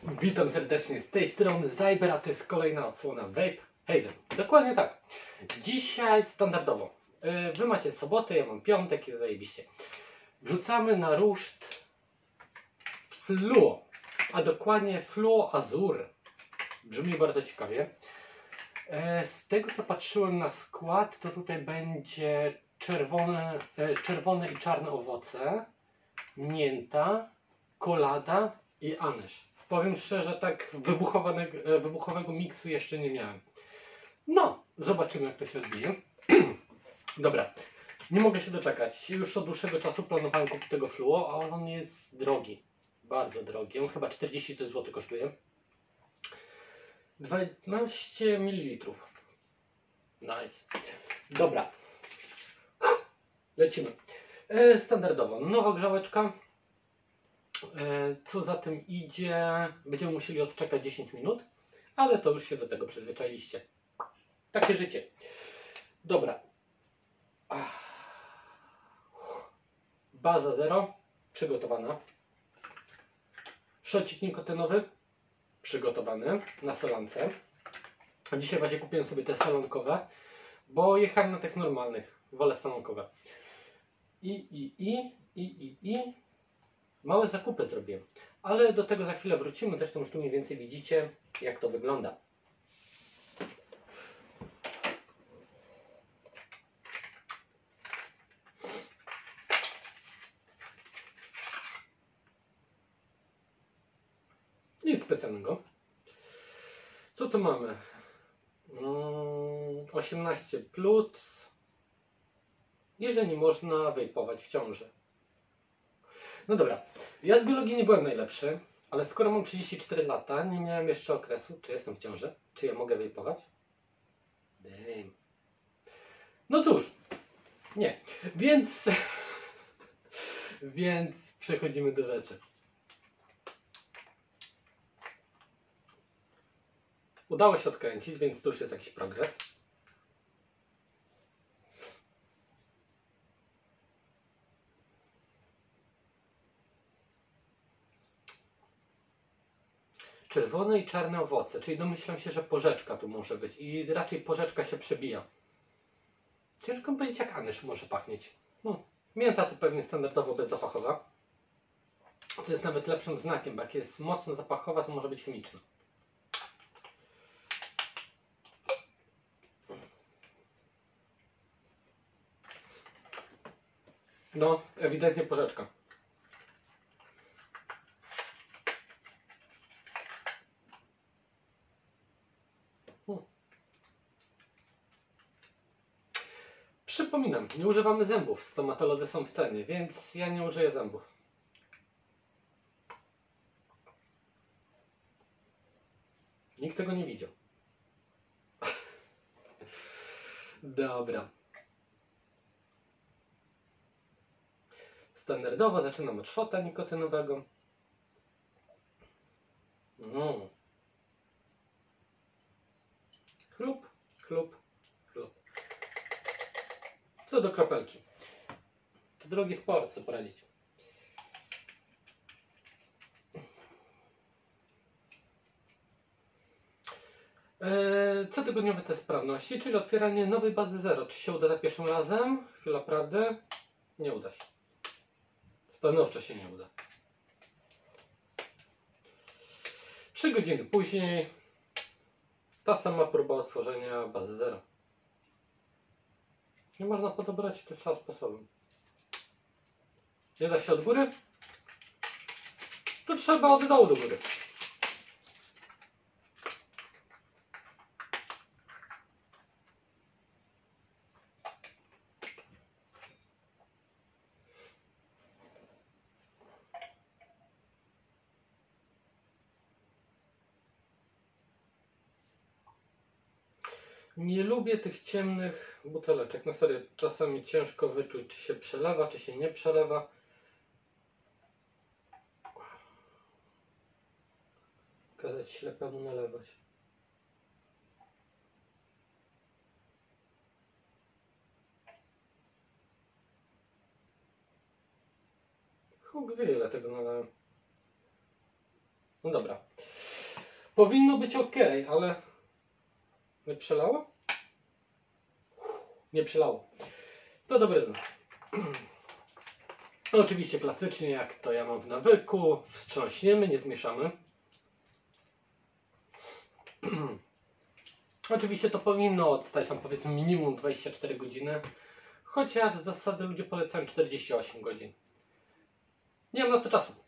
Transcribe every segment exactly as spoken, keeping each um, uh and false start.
Witam serdecznie z tej strony Zajber, a to jest kolejna odsłona Vape Haven. Dokładnie tak. Dzisiaj standardowo. Wy macie sobotę, ja mam piątek, jest zajebiście. Wrzucamy na ruszt Fluo, a dokładnie Fluo Azur. Brzmi bardzo ciekawie. Z tego co patrzyłem na skład, to tutaj będzie czerwone, czerwone i czarne owoce, mięta, kolada i anyż. Powiem szczerze, tak wybuchowego, wybuchowego miksu jeszcze nie miałem. No, zobaczymy jak to się odbije. Dobra, nie mogę się doczekać. Już od dłuższego czasu planowałem kupić tego Fluo, a on jest drogi. Bardzo drogi. On chyba czterdzieści złotych kosztuje. dwanaście mililitrów. Nice. Dobra. Lecimy. E, standardowo. Nowa grzałeczka. Co za tym idzie, będziemy musieli odczekać dziesięć minut, ale to już się do tego przyzwyczailiście. Takie życie. Dobra. Baza zero przygotowana. Szocik nikotynowy przygotowany na solance. Dzisiaj właśnie kupiłem sobie te salonkowe, bo jechałem na tych normalnych. Wolę salonkowe. I, i, i, i, i, i. Małe zakupy zrobiłem, ale do tego za chwilę wrócimy. Zresztą już tu mniej więcej widzicie, jak to wygląda. Nic specjalnego. Co tu mamy? osiemnaście plus. Jeżeli można wejpować w ciąży. No dobra, ja z biologii nie byłem najlepszy, ale skoro mam trzydzieści cztery lata, nie miałem jeszcze okresu, czy jestem w ciąży, czy ja mogę wejpować? Damn. No cóż, nie. Więc, więc przechodzimy do rzeczy. Udało się odkręcić, więc to już jest jakiś progres. Czerwone i czarne owoce, czyli domyślam się, że porzeczka tu może być i raczej porzeczka się przebija. Ciężko mi powiedzieć, jak anyż może pachnieć. Hmm. Mięta to pewnie standardowo bezzapachowa. To jest nawet lepszym znakiem, bo jak jest mocno zapachowa, to może być chemiczna. No, ewidentnie porzeczka. Przypominam, nie używamy zębów, stomatolodzy są w cenie, więc ja nie użyję zębów. Nikt tego nie widział. Dobra. Standardowo zaczynam od szota nikotynowego. Mm. Chlub, chlub, chlub. Co do kropelki. To drogi sport, co poradzić. Eee, cotygodniowy test sprawności, czyli otwieranie nowej bazy zero. Czy się uda za pierwszym razem? Chwila prawdy. Nie uda się. Stanowczo się nie uda. Trzy godziny później ta sama próba otworzenia bazy zero. Nie można podobrać, to trzeba sposobem. Nie da się od góry? To trzeba od dołu do góry. Nie lubię tych ciemnych buteleczek. No serio, czasami ciężko wyczuć, czy się przelewa, czy się nie przelewa. Kazać ślepemu nalewać. Huk wie, ile tego nalałem. No dobra. Powinno być ok, ale nie przelało? Nie przelało. To dobry znak. Oczywiście klasycznie, jak to ja mam w nawyku, wstrząśniemy, nie zmieszamy. Oczywiście to powinno odstać tam powiedzmy minimum dwadzieścia cztery godziny, chociaż z zasady ludzie polecają czterdzieści osiem godzin. Nie mam na to czasu.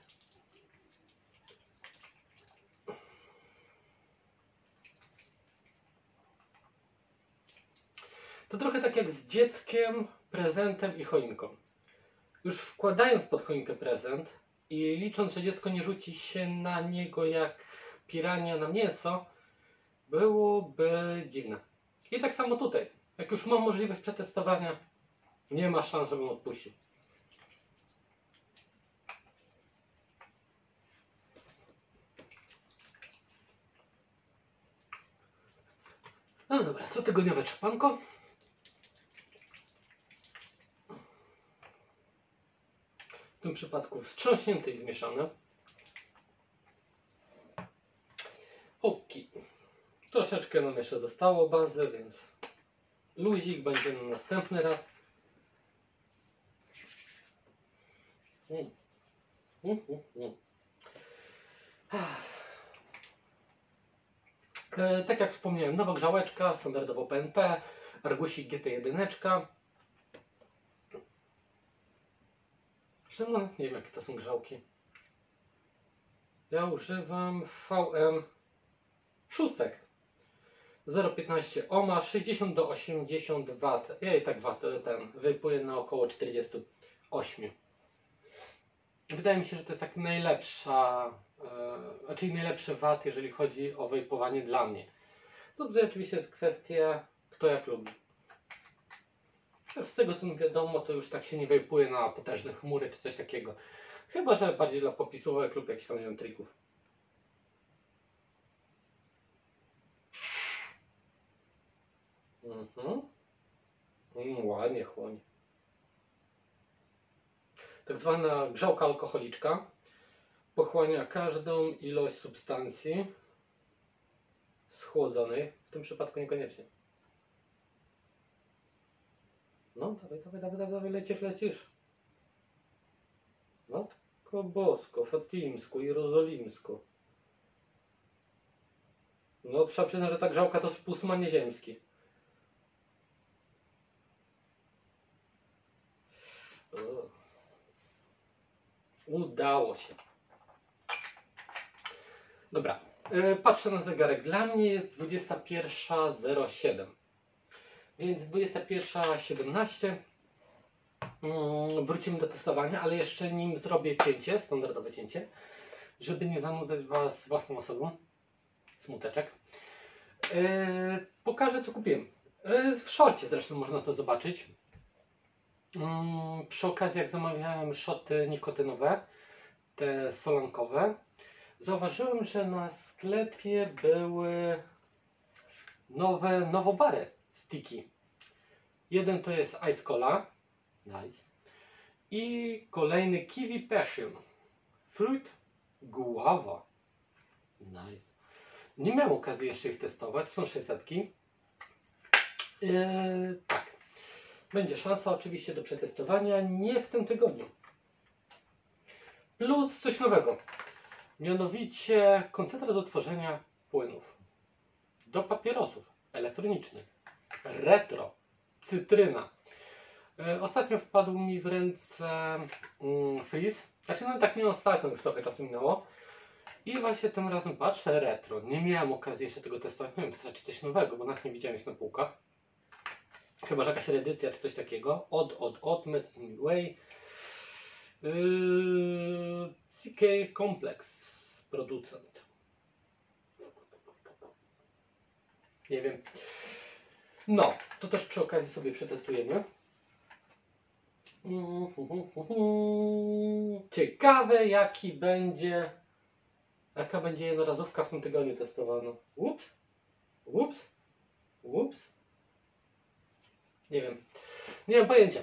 To trochę tak jak z dzieckiem, prezentem i choinką. Już wkładając pod choinkę prezent i licząc, że dziecko nie rzuci się na niego jak pirania na mięso, byłoby dziwne. I tak samo tutaj. Jak już mam możliwość przetestowania, nie ma szans, żebym odpuścił. No dobra, cotygodniowe trzepanko. W tym przypadku wstrząśnięte i zmieszane. Ok. Troszeczkę nam jeszcze zostało bazy, więc luzik będzie na następny raz. Mm. Mm, mm, mm. E, tak jak wspomniałem, nowa grzałeczka, standardowo P N P, Argusik G T jeden. No, nie wiem jakie to są grzałki. Ja używam V M szóstek. zero przecinek piętnaście ohma, sześćdziesiąt do osiemdziesięciu watów. Ja i tak wat, ten wyjpuję na około czterdzieści osiem. Wydaje mi się, że to jest tak najlepsza, yy, czyli najlepszy wat, jeżeli chodzi o wejpowanie dla mnie. To tutaj oczywiście jest kwestia, kto jak lubi. Z tego co mi wiadomo, to już tak się nie wejpuje na potężne chmury czy coś takiego. Chyba że bardziej dla popisówek lub jakichś tam nie wiem, trików. Mhm. Mm, ładnie chłonie. Tak zwana grzałka alkoholiczka pochłania każdą ilość substancji schłodzonej, w tym przypadku niekoniecznie. No, dawaj, dawaj, dawaj, dawaj, lecisz, lecisz. Matko Bosko, Fatimsko, Jerozolimsko. No, trzeba przyznać, że ta grzałka to spust nieziemski. Udało się. Dobra, yy, patrzę na zegarek. Dla mnie jest dwudziesta pierwsza zero siedem. Więc dwudziesta pierwsza siedemnaście. Yy, wrócimy do testowania, ale jeszcze nim zrobię cięcie, standardowe cięcie, żeby nie zanudzać Was własną osobą. Smuteczek. Yy, pokażę co kupiłem. Yy, w shorcie zresztą można to zobaczyć. Yy, przy okazji jak zamawiałem szoty nikotynowe, te solankowe, zauważyłem, że na sklepie były nowe nowobary sticky. Jeden to jest Ice Cola, nice, i kolejny Kiwi Passion, Fruit Guava, nice. Nie miałem okazji jeszcze ich testować, są sześćset. Yy, tak, będzie szansa oczywiście do przetestowania, nie w tym tygodniu. Plus coś nowego, mianowicie koncentrat do tworzenia płynów do papierosów elektronicznych, retro, cytryna. Yy, ostatnio wpadł mi w ręce yy, Freeze, znaczy no tak nie ostatnio, już trochę czasu minęło. I właśnie tym razem patrzę, retro. Nie miałem okazji jeszcze tego testować. Nie wiem, to znaczy coś nowego, bo nawet nie widziałem ich na półkach. Chyba, że jakaś reedycja czy coś takiego. Od, od, od, Made in Way. Yy, C K Complex. Producent. Nie wiem. No, to też przy okazji sobie przetestujemy. Ciekawe jaki będzie... Jaka będzie jednorazówka w tym tygodniu testowana? Ups, ups, ups. Nie wiem. Nie mam pojęcia.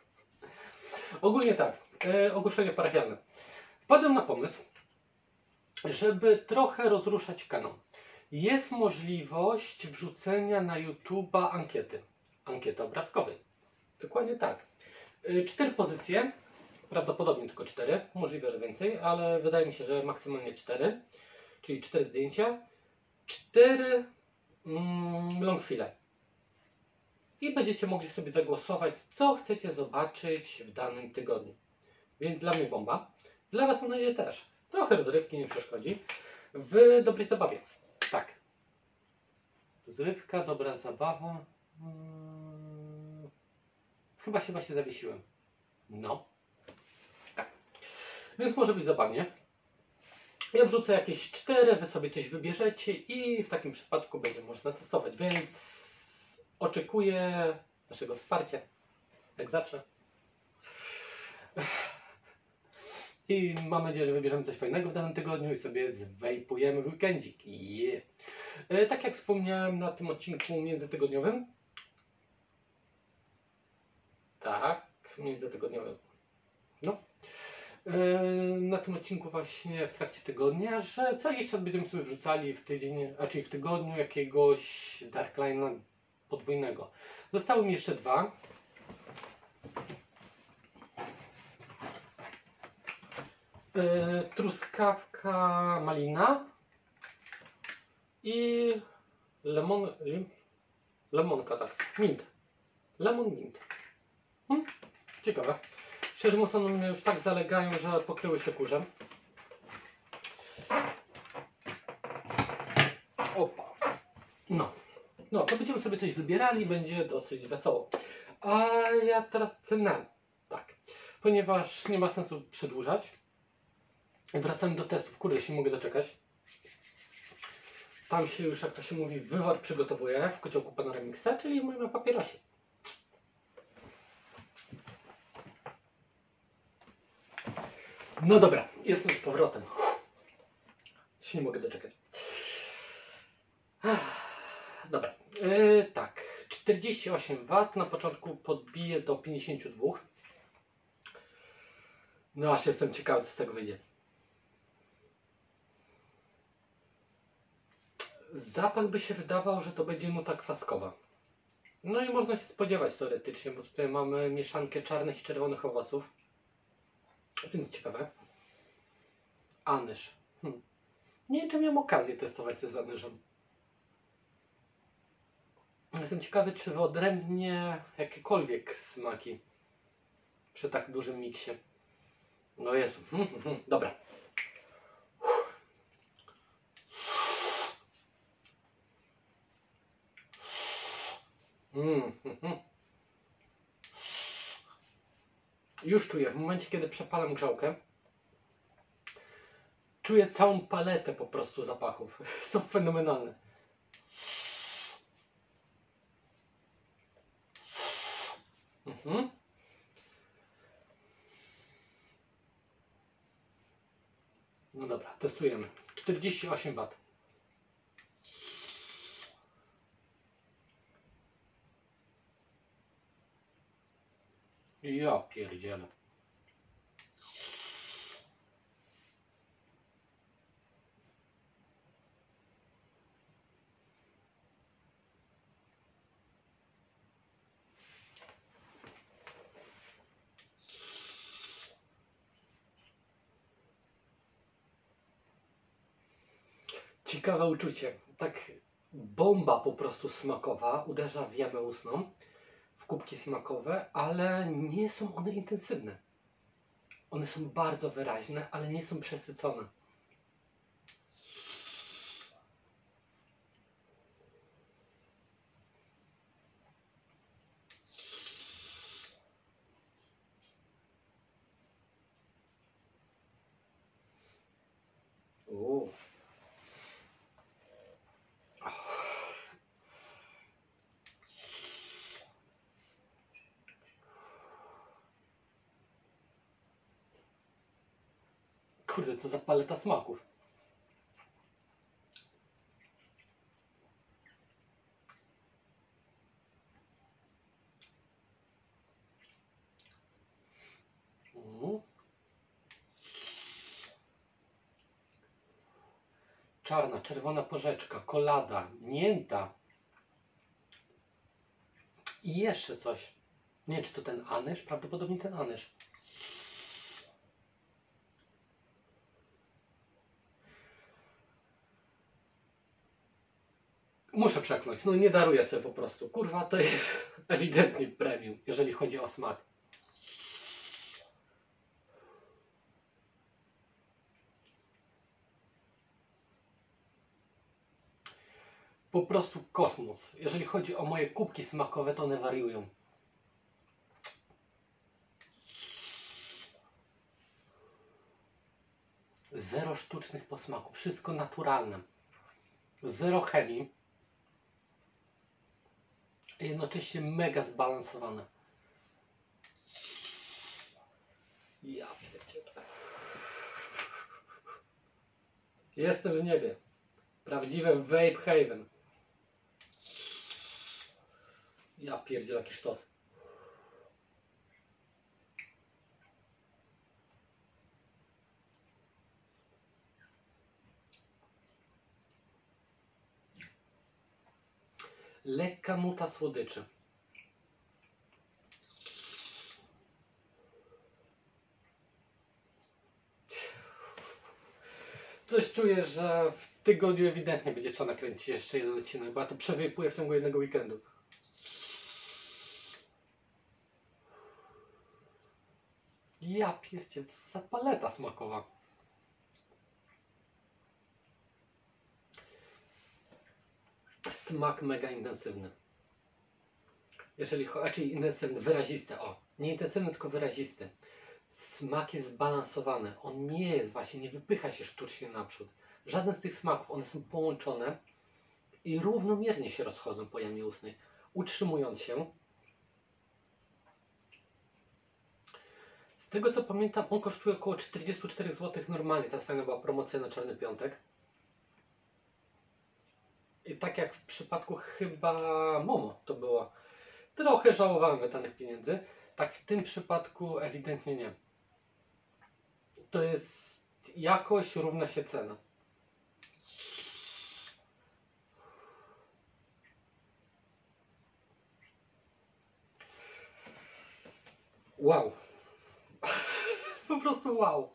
Ogólnie tak. E, ogłoszenie parafialne. Wpadłem na pomysł, żeby trochę rozruszać kanał. Jest możliwość wrzucenia na YouTube'a ankiety. Ankiety obrazkowej. Dokładnie tak. Cztery pozycje. Prawdopodobnie tylko cztery. Możliwe, że więcej, ale wydaje mi się, że maksymalnie cztery. Czyli cztery zdjęcia. Cztery mm, longfile. I będziecie mogli sobie zagłosować, co chcecie zobaczyć w danym tygodniu. Więc dla mnie bomba. Dla Was mam nadzieję też. Trochę rozrywki nie przeszkodzi. W dobrej zabawie. Tak. Rozrywka, dobra zabawa. Hmm. Chyba się właśnie zawiesiłem. No. Tak. Więc może być zabawnie. Ja wrzucę jakieś cztery, Wy sobie coś wybierzecie i w takim przypadku będzie można testować. Więc oczekuję Waszego wsparcia. Jak zawsze. I mam nadzieję, że wybierzemy coś fajnego w danym tygodniu i sobie zwejpujemy w weekendzik. Yeah. E, tak jak wspomniałem na tym odcinku międzytygodniowym. Tak, międzytygodniowym. No. E, na tym odcinku właśnie w trakcie tygodnia, że co jakiś czas będziemy sobie wrzucali w tydzień, a czyli w tygodniu jakiegoś Darkline'a podwójnego. Zostały mi jeszcze dwa. E, truskawka malina i lemon, lemonka, tak, mint. Lemon mint. Hmm? Ciekawe. Szczerze mówiąc, one mnie już tak zalegają, że pokryły się kurzem. Opa. No. No, to będziemy sobie coś wybierali, będzie dosyć wesoło. A ja teraz cenę. Tak. Ponieważ nie ma sensu przedłużać. Wracamy do testów. Kurde, się nie mogę doczekać. Tam się już, jak to się mówi, wywar przygotowuje w kociołku Panoramixa, czyli moim papierosie. No dobra, jestem z powrotem. Się nie mogę doczekać. Dobra, yy, tak. czterdzieści osiem watów. Na początku podbiję do pięćdziesięciu dwóch. No aż jestem ciekawy, co z tego wyjdzie. Zapach by się wydawał, że to będzie nuta kwaskowa. No i można się spodziewać teoretycznie, bo tutaj mamy mieszankę czarnych i czerwonych owoców. Więc ciekawe. Anyż. Hmm. Nie wiem, czy miałem okazję testować coś z anyżem. Jestem ciekawy, czy wyodrębnię jakiekolwiek smaki przy tak dużym miksie. No Jezu. Hmm, hmm, hmm. Dobra. Mm, mm, mm. Już czuję, w momencie kiedy przepalam grzałkę, czuję całą paletę po prostu zapachów. Są fenomenalne. Mhm. No dobra, testujemy. czterdzieści osiem watów. Ja pierdzielę. Ciekawe uczucie. Tak bomba po prostu smakowa uderza w jamę ustną, w kubki smakowe, ale nie są one intensywne. One są bardzo wyraźne, ale nie są przesycone. Uuu. Kurde, co za paleta smaków. Mm. czarna, czerwona porzeczka, kolada, mięta i jeszcze coś. Nie wiem, czy to ten anyż? Prawdopodobnie ten anyż. Muszę przekląć, no nie daruję sobie po prostu. Kurwa, to jest ewidentnie premium, jeżeli chodzi o smak. Po prostu kosmos. Jeżeli chodzi o moje kubki smakowe, to one wariują. Zero sztucznych posmaków, wszystko naturalne. Zero chemii. Jednocześnie mega zbalansowane. Ja pierdzielę. Jestem w niebie. Prawdziwe Vape Haven. Ja pierdzielę, jaki sztos. Lekka nuta słodyczy. Coś czuję, że w tygodniu ewidentnie będzie trzeba nakręcić jeszcze jeden odcinek, bo ja to przewypuję w ciągu jednego weekendu. Ja pierdzielę, co za paleta smakowa. Smak mega intensywny. Jeżeli chodzi, czyli intensywny, wyrazisty, o. Nie intensywny, tylko wyrazisty. Smak jest zbalansowany. On nie jest właśnie, nie wypycha się sztucznie naprzód. Żaden z tych smaków, one są połączone i równomiernie się rozchodzą po jamie ustnej, utrzymując się. Z tego co pamiętam, on kosztuje około czterdzieści cztery złote normalnie. Teraz fajna była promocja na Czarny Piątek. I tak jak w przypadku chyba Momo to było. Trochę żałowałem wydanych pieniędzy. Tak w tym przypadku ewidentnie nie. To jest jakość równa się cena. Wow. Po prostu wow.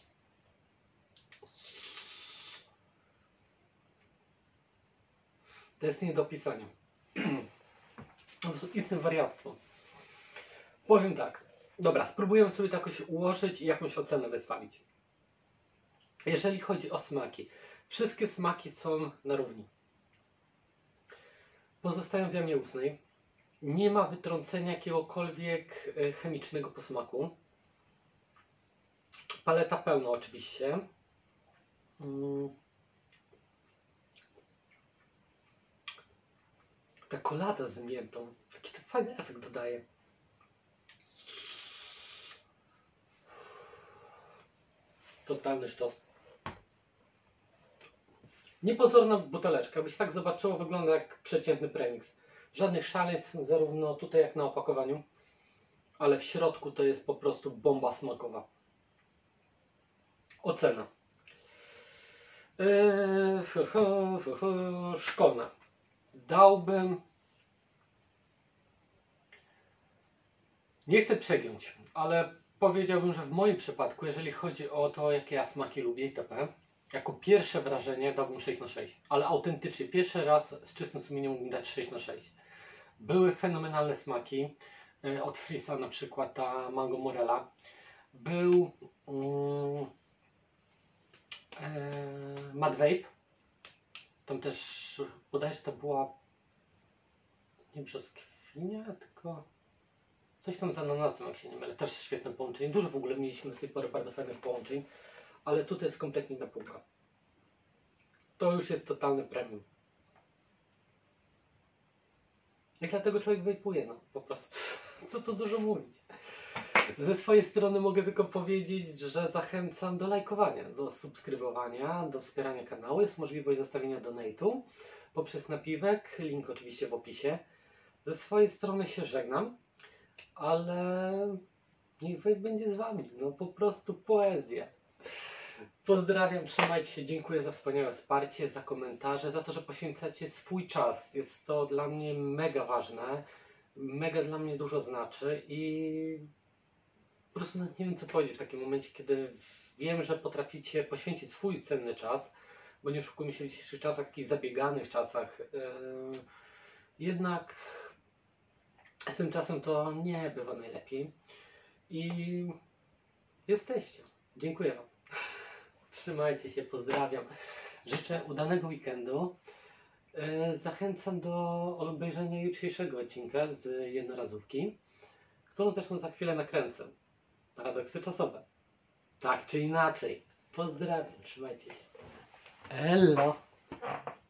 To jest nie do opisania. Po prostu istne wariactwo. Powiem tak. Dobra, spróbujemy sobie to jakoś ułożyć i jakąś ocenę wystawić. Jeżeli chodzi o smaki. Wszystkie smaki są na równi. Pozostają w jamie ustnej. Nie ma wytrącenia jakiegokolwiek chemicznego posmaku. Paleta pełna oczywiście. Mm. Ta kolada z miętą. Jaki to fajny efekt dodaje. Totalny sztos. Niepozorna buteleczka. Jakbyś tak zobaczyło, wygląda jak przeciętny premix. Żadnych szaleństw, zarówno tutaj jak na opakowaniu. Ale w środku to jest po prostu bomba smakowa. Ocena. Eee, fu, fu, fu, fu, szkolna. Dałbym... Nie chcę przegiąć, ale powiedziałbym, że w moim przypadku, jeżeli chodzi o to, jakie ja smaki lubię itp., jako pierwsze wrażenie dałbym sześć na sześć. Ale autentycznie, pierwszy raz z czystym sumieniem mógłbym dać sześć na sześć. Były fenomenalne smaki. Od Frisa na przykład ta Mango Morella. Był um, e, Mad Vape. Tam też bodajże to była nie brzoskwinia, tylko coś tam z ananasem, jak się nie mylę. Też świetne połączenie. Dużo w ogóle mieliśmy do tej pory bardzo fajnych połączeń, ale tutaj jest kompletnie inna półka. To już jest totalny premium. I dlatego człowiek wejpuje, no po prostu. Co tu dużo mówić. Ze swojej strony mogę tylko powiedzieć, że zachęcam do lajkowania, do subskrybowania, do wspierania kanału. Jest możliwość zostawienia donate'u poprzez napiwek, link oczywiście w opisie. Ze swojej strony się żegnam, ale niech Vape będzie z Wami. No po prostu poezja. Pozdrawiam, trzymajcie się, dziękuję za wspaniałe wsparcie, za komentarze, za to, że poświęcacie swój czas. Jest to dla mnie mega ważne, mega dla mnie dużo znaczy i po prostu nawet nie wiem, co powiedzieć w takim momencie, kiedy wiem, że potraficie poświęcić swój cenny czas, bo nie oszukujmy się, w dzisiejszych czasach, takich zabieganych czasach, yy, jednak z tym czasem to nie bywa najlepiej i jesteście. Dziękuję Wam. Trzymajcie się, pozdrawiam. Życzę udanego weekendu. Yy, Zachęcam do obejrzenia jutrzejszego odcinka z jednorazówki, którą zresztą za chwilę nakręcę. Paradoksy czasowe. Tak czy inaczej. Pozdrawiam, trzymajcie się. Elo!